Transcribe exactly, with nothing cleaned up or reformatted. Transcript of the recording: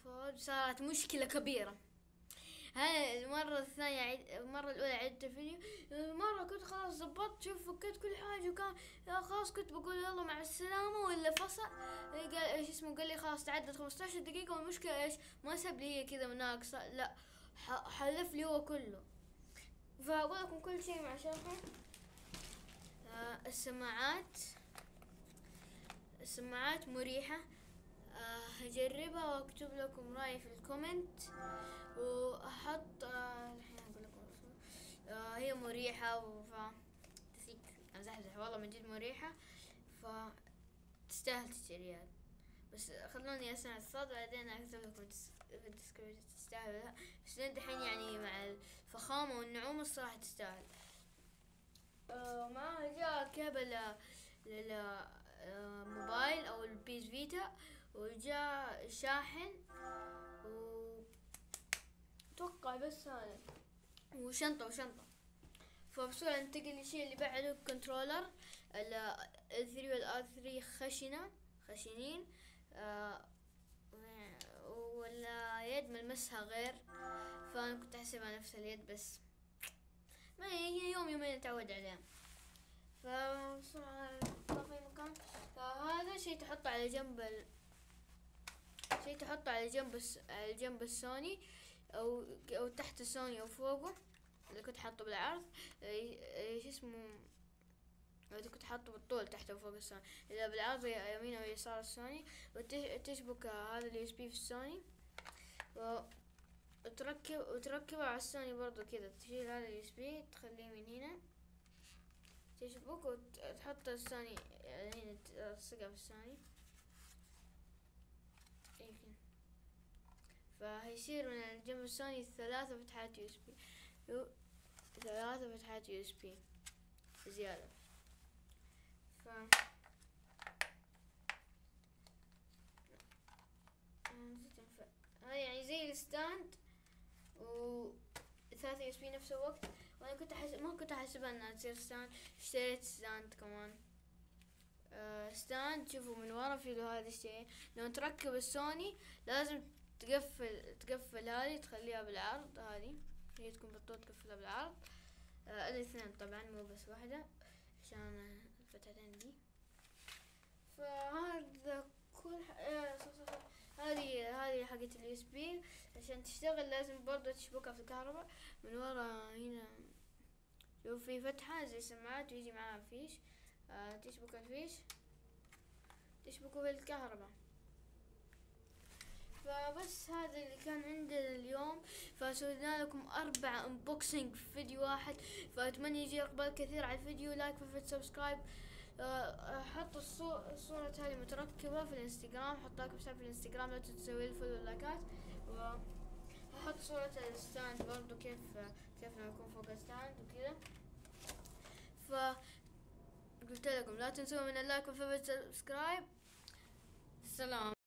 فصارت مشكلة كبيرة. هاي المرة الثانية عيد، المرة الأولى عدت الفيديو، مرة كنت خلاص زبطت، شوف فكيت كل حاجة وكان خلاص كنت بقول يلا مع السلامة ولا فصل. قال ايش اسمه، قال لي خلاص تعدت خمسطعش دقيقة، والمشكلة ايش ما ساب لي هي كذا ناقصة، لا حلف لي هو كله. فأقول لكم كل شيء مع شرحه. آه السماعات السماعات مريحة. آه هجربها واكتب لكم رأيي في الكومنت، واحط آه الحين اقول لكم آه هي مريحة وف تسيك امزح والله من جد مريحة، فتستاهل تشتريها. بس خلوني اسمع الصوت بعدين اكتب لكم في الديسكريبشن تستاهل ولا لا. بس الحين يعني مع الفخامة والنعومة الصراحة تستاهل. آه معاها جاء كابل للموبايل او البيس فيتا، وجاء شاحن، وتوقع بس هذا، وشنطة وشنطة. فبسرعة ننتقل للشيء اللي بعده، كنترولر ال ثري والار ثري خشنة خشنين. آه ولا يد ملمسها غير، فأنا كنت أحسبها نفس اليد، بس ما هي يوم يومين نتعود عليها. فبسرعة في مكان. فهذا شيء تحطه على جنب ال... شيء تحطه على جنب الس... على جنب السوني، أو أو تحت السوني أو فوقه، اللي كنت حاطه بالعرض. ايش اسمه، إذا كنت حاطه بالطول تحت وفوق السوني، إذا بالعرض يمين أو يسار السوني. وتشبك هذا اليو اس بي في السوني، وتركب وتركبه على السوني برضو كذا. تشيل هذا اليو اس بي تخليه من هنا، تشبك وتحط السوني هنا، تلصقها في السوني يمكن. فهيصير من الجنب السوني ثلاثة فتحات يو اس بي، ثلاثة فتحات يو اس بي زيادة. ف هاي يعني زي الستاند و ثلاثة يو اس بي نفس الوقت. وانا كنت احسب ما كنت احسبها انها تصير ستاند، اشتريت ستاند كمان. آه ستاند شوفوا من ورا في له هذا الشيء، لما تركب السوني لازم تقفل تقفل هذه تخليها بالعرض، هذه هي تكون بالطول تقفلها بالعرض. آه الاثنين طبعا مو بس واحدة عشان الفتحتين دي. فهذا كل ح... آه هذه هذه حقت اليو اس بي. عشان تشتغل لازم برضه تشبكها في الكهرباء من ورا هنا. شوف في فتحة زي سماعات ويجي معاها فيش، آه تشبك الفيش تشبكه بالكهرباء. فبس هذا اللي كان عندنا اليوم. فسوينا لكم أربع انبوكسينج في فيديو واحد، فأتمنى يجي إقبال كثير على الفيديو. لايك وفيت سبسكرايب. حط الصورة الصورة هذه متركبة في الانستغرام، حط لايك وساب في الانستغرام، لا تسوي الفولو واللايكات. وحط صورة الستاند برضو، كيف كيف لما يكون فوق الستاند وكذا. فقلت لكم لا تنسوا من اللايك والفيت سبسكرايب. سلام.